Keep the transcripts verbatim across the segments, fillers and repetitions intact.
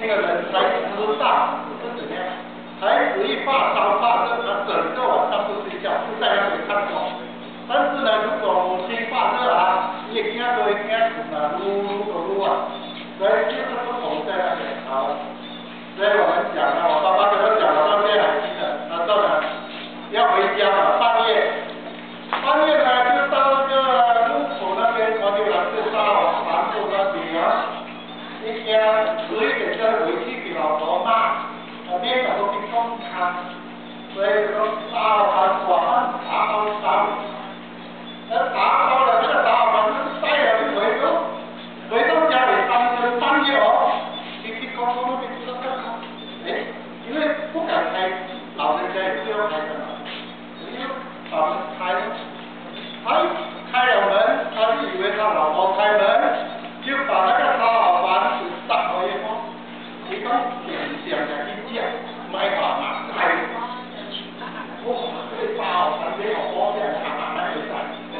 的人才知道是怎样。孩子一发烧发热，他整个晚上不睡觉，就在那里看书。但是呢，如果母亲发热啊，你也惊都会惊死啊，噜噜噜噜啊，所以就是不同在那边好。所以我们讲啊，我爸爸跟我讲，我到现在还记得，他说呢，要回家了，半夜，半夜呢就到那个路口那边，我就来就到南部那边啊，一家十一点钟回去给老婆骂，那边怎么去公餐，所以说大碗晚上打包烧，那打包了这个打碗就是带了就回头，回到家里三更半夜哦，去去公公那边吃饭。哎，因为不敢开，老人家也是要开的嘛，因为把门开了，他一开了门，他就以为他老婆开门，就把那个烧好饭子打开以后，一讲点点的去讲，买饭嘛开，哇，这烧好饭没有锅这样看嘛，那回事。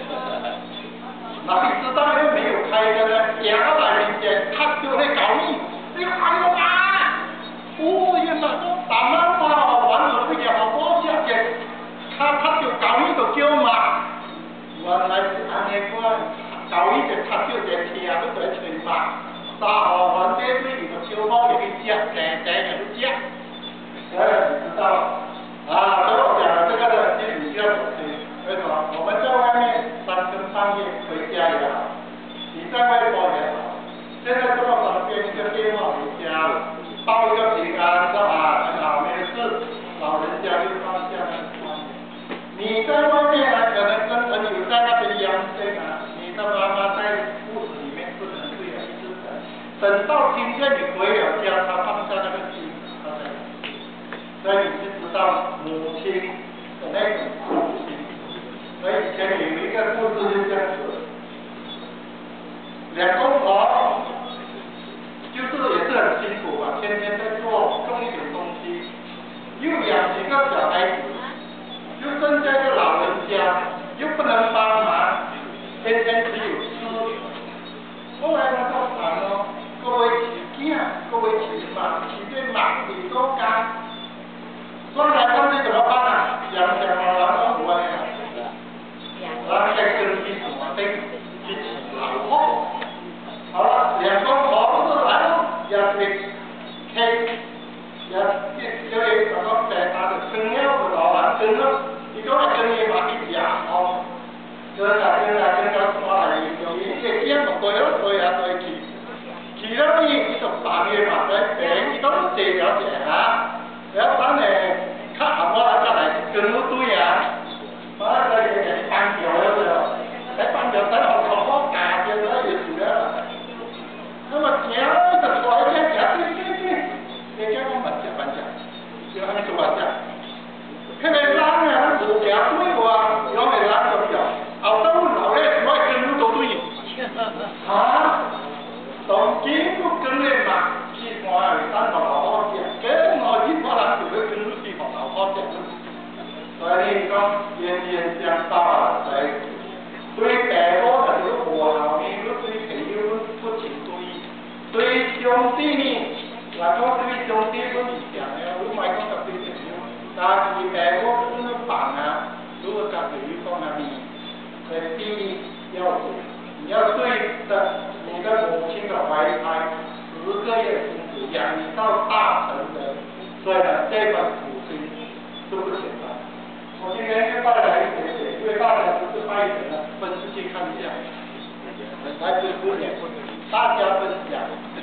哪里知道因为没有开的呢，点到来人间，他就会搞你，你还有啊？哦，原来打妈妈玩了不也好多下去，他他就搞一个叫嘛，原来是安尼个，搞一个他就在听都在吹嘛，沙河湾这对个小猫也去吃，正正也去吃，哎，你知道啊？所以我讲了这个呢，其实你要小心，为什么？我们在外面三更半夜回家也好，你在外国也好，现在这么方便，一个电话回家了。报一个平安，是吧？很好，没事，老人家就放下那个观念。你在外面呢，可能跟朋友在那边阳间啊，你的妈妈在屋子里面不能睡啊，一直等，等到今天你回了家，他放下那个心，他才所以你就知道母亲的那种苦心。所以以前有一个故事就这样子，两公婆。就是也是很辛苦啊，天天在做种一点东西，又养几个小孩子，又剩下一个老人家，又不能帮忙，天天只有吃。后来他就谈咯，各位起囝，各位起嘛，起对忙里都干，算来算去怎么办啊？养小老人都不会啊，然后再跟一什么对，去起老婆。好了，两公婆不是来了，也是开，也就就一什么在他的生了的老人生了，你叫他生也嘛一家哦，生啊生啊生到什么来？有一些见嘛，对了对啊对去，去了呢，一种大月嘛，在病你都是这了解啊，然后咱呢，看阿婆来再来跟路对啊，完了再给搬掉了了，来搬掉再好好好干掉了也是了。那么行的出来这样对对对，人家讲搬家搬家，就还没做搬家。迄个人啊，咱无行对话，有个人就叫，后头老咧什么跟路都对，啊，当今都跟咧嘛，去看下咱老好食，今我去看人就要跟路去看老好食。所以讲冤冤相报啊，在对爸母就是无效呢，佮对朋友不情不义。对兄弟呢，来讲对兄弟不是讲的，我买讲对朋友，但是爸母这个房啊，如果跟朋友讲啊，你，呃，第一要紧，你要对的你的母亲的怀胎，十个月辛苦养你到大成人，所以呢，这份苦心是不简单。我今天就带来一点点，因为大家不是拜神了，分出去看一下，来支持点，大家分享。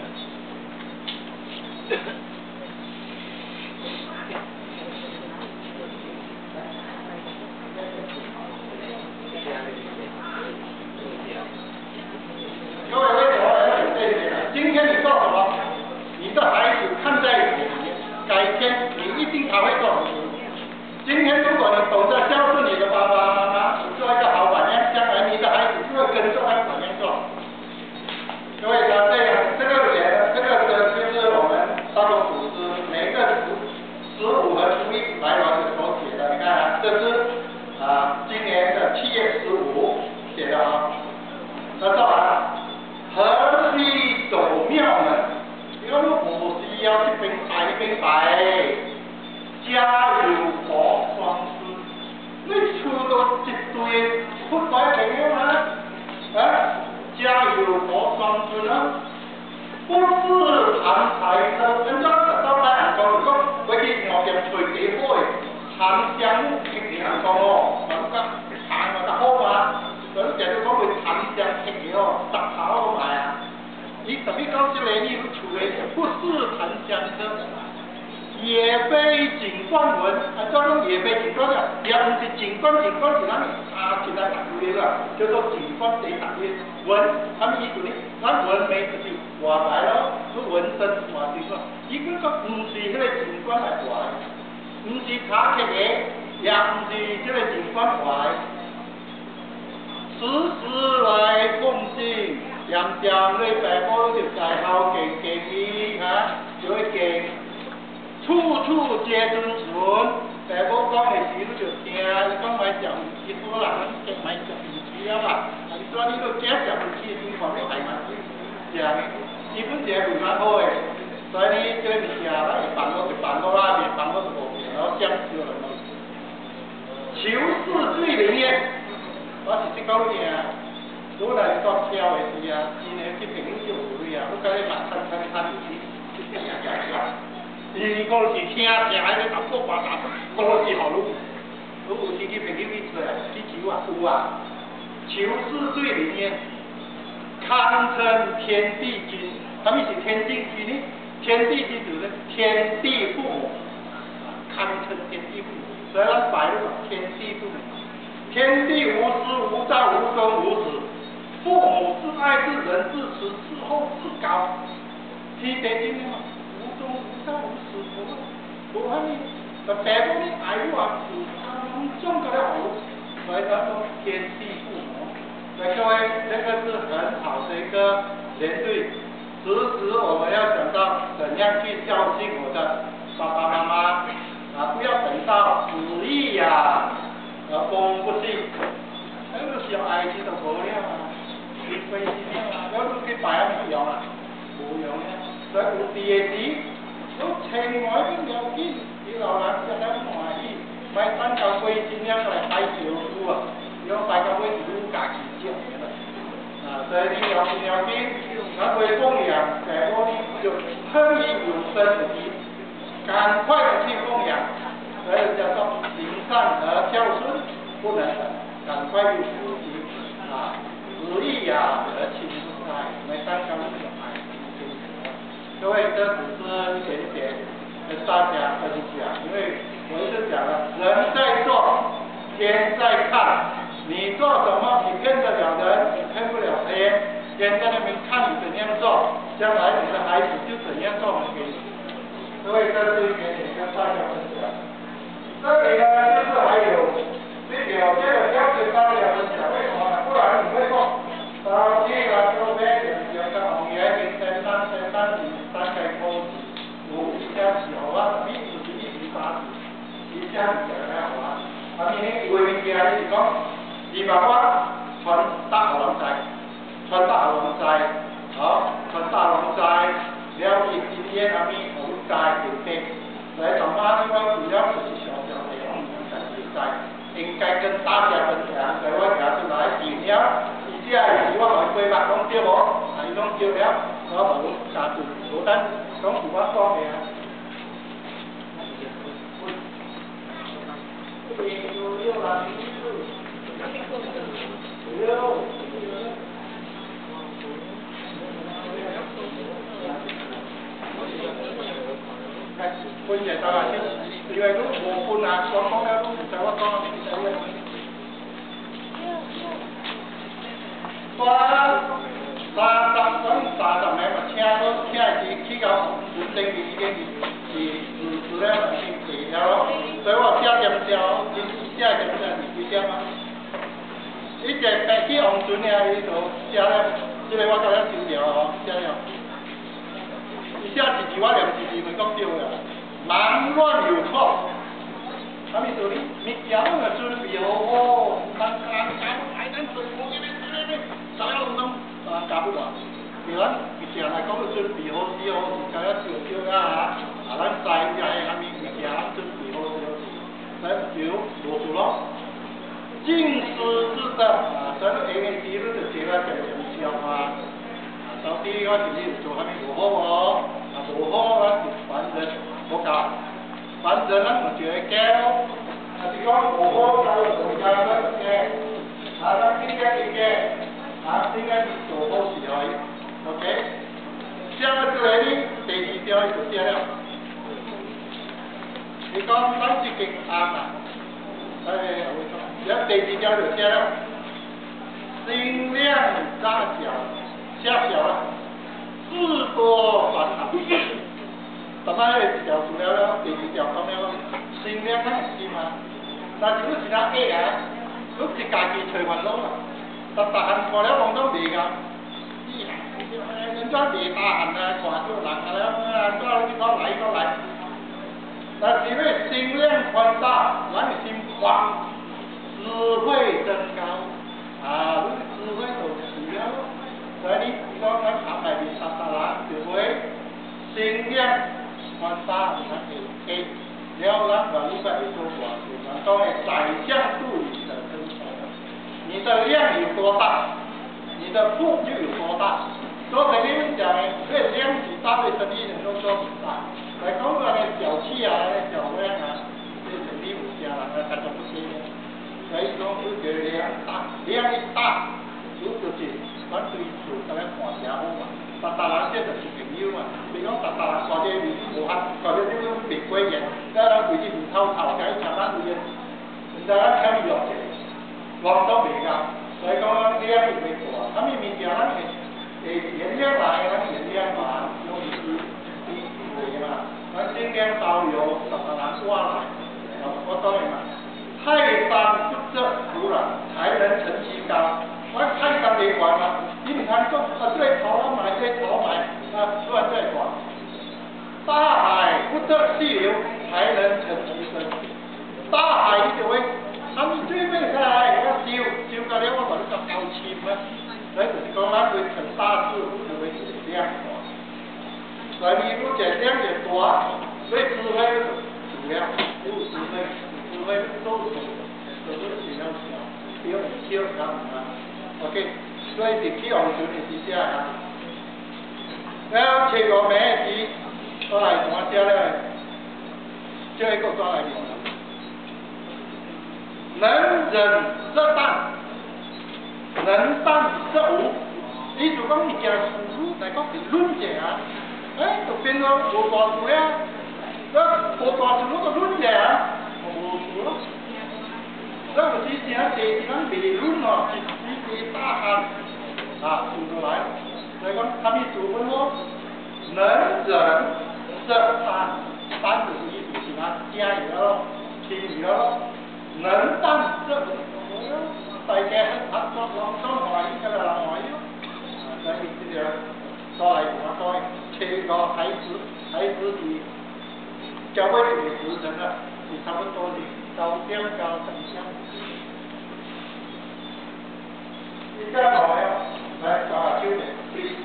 各位为什么要有这一点呢？今天你做什么，你的孩子看在眼里，改天你一定他会做很多。今天如果你懂得孝顺你的爸爸妈妈，你做一个好榜样，将来你的孩子就会跟着那个榜样做。各位，他这样，这个人，这个就是我们大众。 叫一边排一边排，家有福双枝。你厝到一堆出来朋友吗？啊，家有福双枝啊，不是谈财的，人家到来人讲就讲，我去药店找几好的檀香木，听人讲哦，人讲檀嘛较好嘛，人常常讲为檀香铁的哦，十头好卖啊。伊特别讲这个你厝的不是檀香的。野飞景观文，啊，叫做野飞景观啊，也唔是景观，景观是咱查起来读的啦，叫做景观地读的文，他们意思呢，咱文名就是话来咯，是文身话景观，伊讲讲唔是迄个景观来话，唔是查起的，也唔是这个景观话，时时来奉敬，念念你爸母就在后敬敬伊啊，就会敬。处处皆遵循，爸母讲的时你就听，伊讲买食唔起好啦，你买食唔起啊嘛，啊你说你都假食唔起，情况你系嘛？是啊，基本上是蛮好的，所以呢，这个物件咱会办落就办落啦，袂办落就无然后讲究了咯。求是最灵验，我是这讲嘢啊，如果来做挑的时啊，今年去平就有位啊，我甲你慢慢慢慢去，去听听听。伊讲是听听迄个打破八打，讲是好路，如有时去平去去做啊，去求啊有啊，求是最灵验，堪称天地君。什么是天地君呢？天地君就是天地父母，堪称天地父母。所以咱拜了天地父母，天地无私无造无生无死，父母至爱至仁至慈至厚至高，天地君嘛。无中无道无死无无安尼，就爸母你爱我啊，是当中个了好，所以叫做天地父母。所以各位，这个是很好的一个连对。时时我们要想到怎样去孝敬我的爸爸妈妈啊，不要等到子义呀而风不息，那个小孩子都无了啊，你飞机了啊，我都去拜没用啊，无用啊。所以有地的时，都千万不要紧，你老人家了欢喜，买等到归真了来拜烧书啊，要拜到尾是愈家己少的啦。啊，所以你要紧要紧，咱为供养，在我呢就趁你有生之时，赶快的去供养，所以叫做行善和孝顺不能等，赶快去修行啊，子义呀和亲不在，买等到小孩。各位，这只是一点点跟大家分享，因为我一直讲了，人在做，天在看。你做什么，你骗得了人，你骗不了天。天在那边看你怎样做，将来你的孩子就怎样做给你。各位，这是一点点跟大家分享。这里呢，就是还有这表现的要跟大家分享，为什么呢？不然你会说，啊，这个周边有个红叶跟山山山山里三个沟子，有一家小啊，一子一子三子，一家子来好啊。啊，你呢？为物件你是讲？伊爸爸传大好人在，传大好人在，好传大好人在，了伊今天阿咪好在就对，所以同妈呢，我主要就是小小的我们在就在，应该跟大家分享，所以我也是来点了，以下是我来规划讲对无，啊伊讲对了，我无加注，无等讲是我讲的啊。六六啦，六。分嘢得啦，因為都冇半啊，我講了都唔使我講，唔使我。三三十咁三十名咪請咯，請是去到本地嘅已經是是是咧，已經幾條咯，所以我寫點條，你寫點條是幾點啊？呢隻白雞紅筍啊，呢度寫咧，即係我今日少條哦，寫了。你寫一字我兩字字咪講對啦。忙亂有錯，他們說你你講個準備好好，但係搞不來，咱做我嘅咧，做咧，啥樣都啊搞不完，對啦，你件来讲，准备好势好势，该要少少啊，啊，咱知影虾米物件准备好势好势，咱就无事咯。进食之道啊，咱下面知你就知咱常常消化。啊，到底我自己做虾米无好无？啊，无好咱就反正无教，反正咱就会教。啊，是讲无好教就教咱就教，啊，咱今天去教，啊，今天做好事可以 ，OK。写到这里呢，第二条就写了。你讲咱这经啱啊？哎，我讲。然第二条就写了，心量大小狭小啊，事多烦恼。咁啊，一条除了了，第二条讲了，心量咱心啊，但是你是咱 A 啊，你是家己找烦恼啦，但大汉看了望到袂啱，咦，人家袂大汉啊，看到人啊了，啊，再去到来到来，但是你心量宽大，咱的心宽。智慧增高，啊，你智慧就起了，所以你讲咱下面面三大人就会心量宽大，咱会给，然后咱把你个会做寡事，咱讲的宰相肚里的真财，你的量有多大，你的腹就有多大。所以你们讲的，这量是大的生意能够做很大，来讲个的小气啊，小量啊，这生意有家人啊，大家不接的。所以讲，你这量大，量一大，如就是咱对厝甲咱看正好嘛。逐逐人这就是朋友嘛。比如讲，逐逐人看这位置无合，看这这种袂过瘾，咱人位置唔透透，该请咱位，唔知咱欠弱者，望都袂够。所以讲，咱量是袂大，啥物物件咱会会原谅来，咱原谅嘛，用意思意思嘛。咱尽量包容，逐逐人过来，我当然嘛。泰山不折不软，才能成其高。我泰山连环嘛，你唔通讲啊，这个头我买，这个头买，啊，乱在管。大海不得细流，才能成其深。大海就会，他们最尾下来，我修修到了，我把你个高深啊，所以就是讲咱会成大事，就会量大。所以你如果量越大，所以智慧主要有智慧。智慧都是都是尽量小，不用小看啊。OK， 所以是起王准的是这啊。然后切个名字，都来怎写咧？这个都来用了。能忍则当，能当则无。你就讲物件事物来讲是论者啊，哎，就变做无大事啊。那无大事，我个论者啊。无事咯，所以有时正地是咱辩论哦，一时地大汉啊，出过来，所以讲他们主分咯，能忍则当，当就是意思是咱加油咯，轻油咯，能当则无咯，大家合作两双欢喜，个人欢喜咯，啊，所以这个再来我再切个孩子，孩子是教会的时辰啊。差不多是高点高等项。你再来啊，来打九点 please。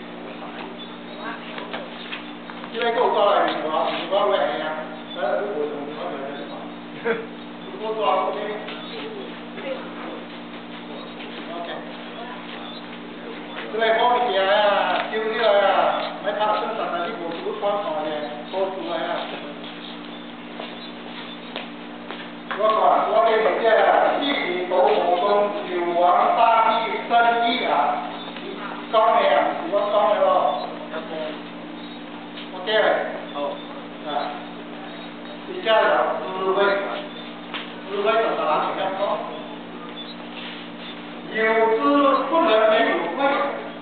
这个够高来面话，面话会系啊，睇下都冇同面话嚟嘅。如果多 OK。OK。这个好物件啊，收起来啊，咪拍算实在你无事看看嘅，多出来啊。我讲，我给你讲啊，一体斗火中，九王大帝生意啊，讲的啊，唔是我讲的咯。OK 嘞，好啊。接下来智慧，智慧就大家听讲，有智不能没有慧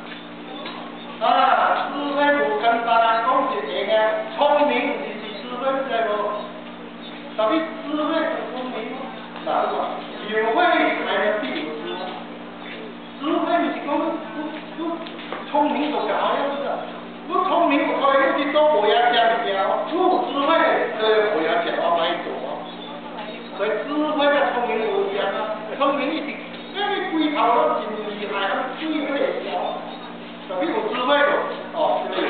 啊，智慧不跟大家讲是这个，聪明就是智慧，知无？特别智慧是聪明，哪个话？有慧才能必有智。智慧就是讲，你你聪明就搞样子，你聪明不可以去做无样家物件，你有智慧就无样家我买做。所以智慧跟聪明无一样啊，聪明一定，因为龟头都真厉害，智慧小。特别有智慧的，哦，这个。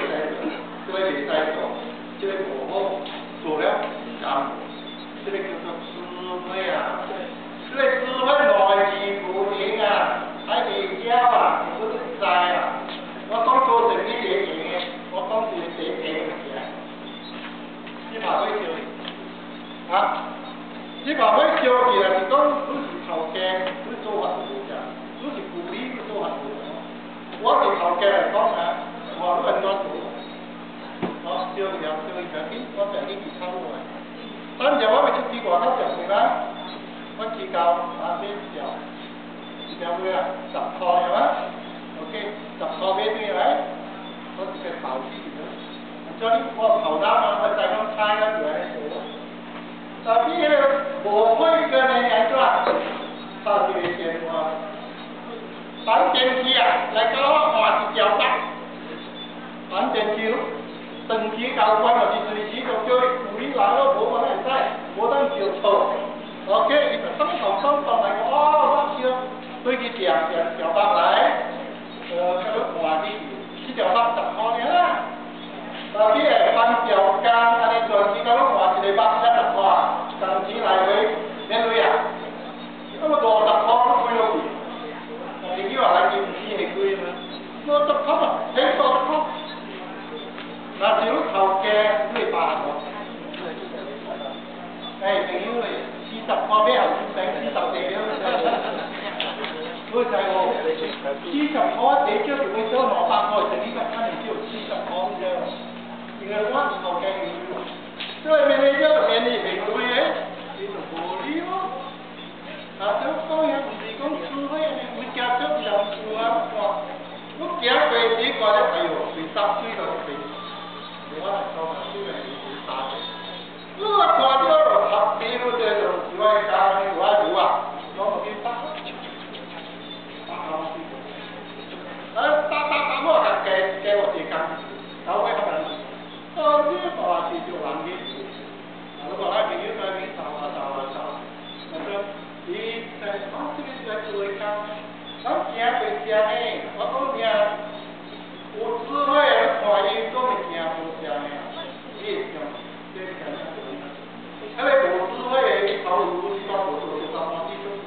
做了干部，这个叫做智慧啊。这个智慧来自不赢啊，还是教啊，不是知啊。我讲做生意也赢的，我讲是第一个嘅。你怕会笑？啊？你怕会笑起来是讲你是头家，你做法不一样，你是鼓励你做法不一样。我是头家来讲啊，我都很多做。好，笑一下，笑一下，你我带你去参观。等下我咪出去外口食饭啦，我去到啊买条，一条买啊十块係嘛 ？OK， 十塊買轉來，我直接跑去咗。所以我跑單嘛，我再講猜嗰條嚟做。但係呢個無會嘅呢係點啊？他就會見我。等電視啊，嚟到話是條北，等電視咯。長期教官或是隨時就叫伊鼓勵人咯，無法會使，無當叫錯。OK， 伊就等頭先講嚟講，哦，我笑對佢條條條北嚟，呃，嗰個話啲四條北十塊嘅啦。但係誒分條間，安尼長期嗰個話一個北一十塊，長期來回免費啊，咁啊五十塊都貴咗貴，但係佢話嚟見唔知係貴嘛，五十塊啊，幾十塊。那只有頭家你八十個，誒仲要嚟四十個俾後生四十地了，所以就係我四十個地叫佢收兩百個，成呢個餐年只有四十個啫，因為我是頭家嘅，所以免你叫就免你平貴嘅，你就無理咯。啊，就講嘢唔是講智慧，你會加咗兩步啊，我行過幾個咧，哎呦，隨十歲就飛。我嚟講啊，呢樣嘢好打嘅。呢個掛咗落合邊嗰隻就只可以教你畫一畫，攞個邊打，打下我先。誒打打打我係計計我時間，搞鬼可能。哦，呢個話是做難嘅事。如果係朋友在邊找啊找啊找，我說你在啊這邊在做一項，咁行就行誒，我講你啊。有智慧的看伊做物件無正的，你會想，這是很難做。迄個無智慧的，你頭有你講無做，就當我你做。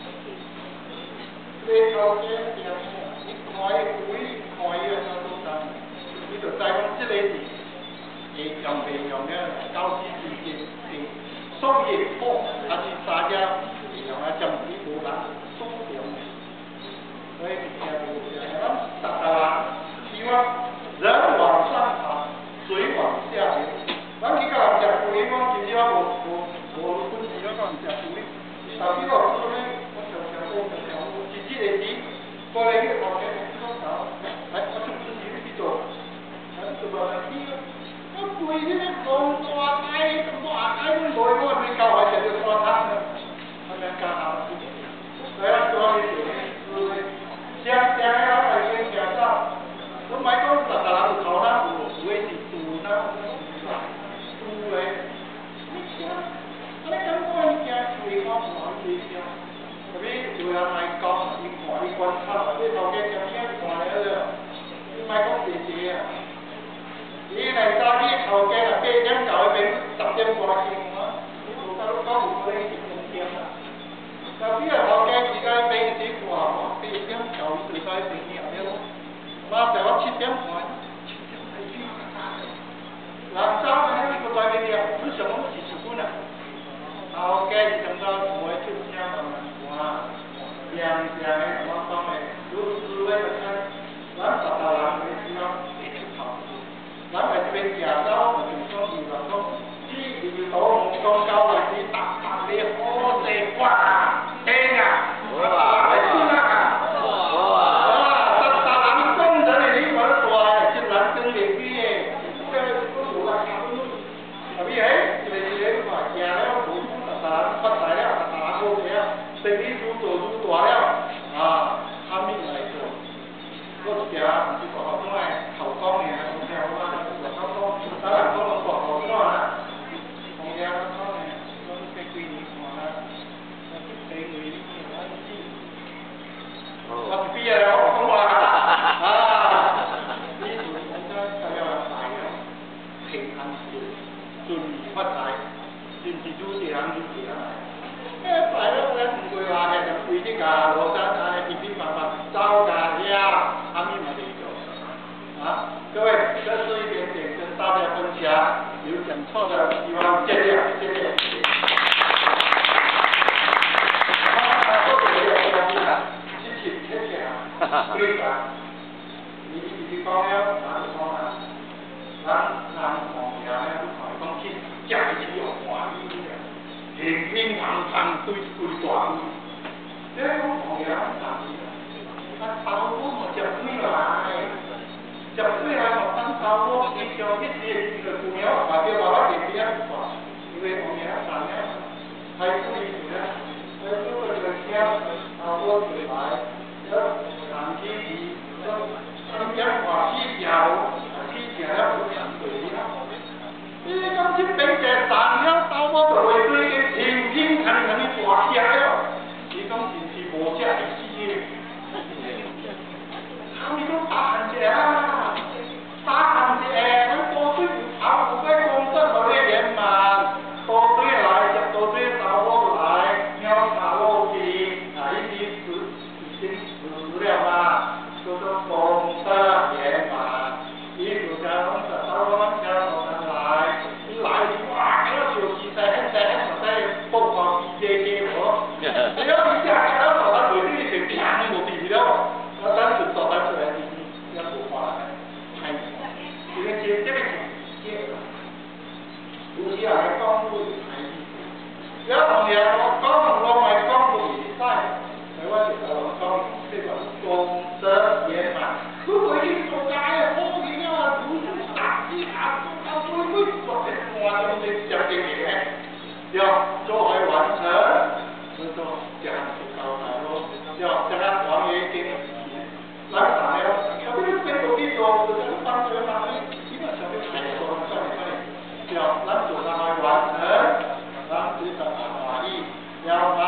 你頭家正的，你看伊故意看伊個怎做啥，你就知講這個是會用袂用的高級之間是商業好，還是大家用來佔比無人所用的。所以物件無正的，咱逐個人。希望人往上爬，水往下流。咱去甲人食飯，我其實我無無無本事，我甲人食飯。但係我做咧，我常常講常常，自己嚟煮，過嚟去學嘅，我搞，哎，我做自己去做，哎，做乜嚟煮？我背啲咧講大雞，咁大雞都冇，我咪教佢食到沙灘啦，係咪教下？係啊，做下啲嘢，做啲正正嘅老百姓介紹。我買講十個人有頭啦，有有的是豬啦，豬的，你聽，你感覺你驚隨我唔好隨聽，特別有人來講，你看你觀察，你頭家點樣看了了，你買講謝謝啊，你嚟早啲頭家啊八點到嗰邊十點過來見我，你做得都九唔可以十點點啦，特別係頭家自己平時過我八點到最多平時後邊咯。我成我七點半，七點半去，人走嘅呢個在邊啲啊？你上網試試看啊！後家是咁多唔會出聲慢慢看，正正嘅我講嘅，有智慧就睇，咱十個人嘅時候會出頭，咱喺呢邊行走，就講二百公，只二到五发财，真是愈一人愈一人。哎，大佬咱唔规划嘅，就规日甲罗山安尼平平凡凡走甲遐，啥物嘛袂做。啊，各位，这是一点点跟大家分享，有讲错的希望见谅，谢谢。对吧？你你去讲了，哪是讲啊？咱人讲嘢咧，讲去家己有欢喜嘅，平平常常对对大位。这讲讲嘢难事啊！啊，头骨嘛食水来，食水来嘛等头骨，伊上一时个姑娘嘛叫爸爸点点大，因为讲嘢难咧，太贵了，所以做个这个听头骨出来。长期以这新疆话起条，起条了不相对了。你讲这边在上了，到我就会对伊平平常常的大吃了。你讲真是无食会死的。他们都打寒者啊，打寒者，咱多水有头，有个工作互你圆满，多水来食多水豆腐来，鸟茶落去，啊，伊是是已经死了嘛。叫做功德圆满，伊就讲讲说，到我们家老人来，伊来伊哇，那个手机在很在很在播放 B J K 无，只要你下开到老人回去就砰就地了，啊，咱就早咱出来就是要无法来，哎，这个这这个这个，有时啊来讲不是太易，了同样我讲我咪讲不会使，台湾就老讲这个功德圆满。如果你做家嘅好嘢啊，如如大之下，到最尾做嘅話就你就嘅嘢，要做去完成，所以說這樣子交代咯，要這個王爺經來打了，特別是邊個邊做，就係幫助他們，基本上就係做算算，要咱做上去完成，咱至少滿意，要。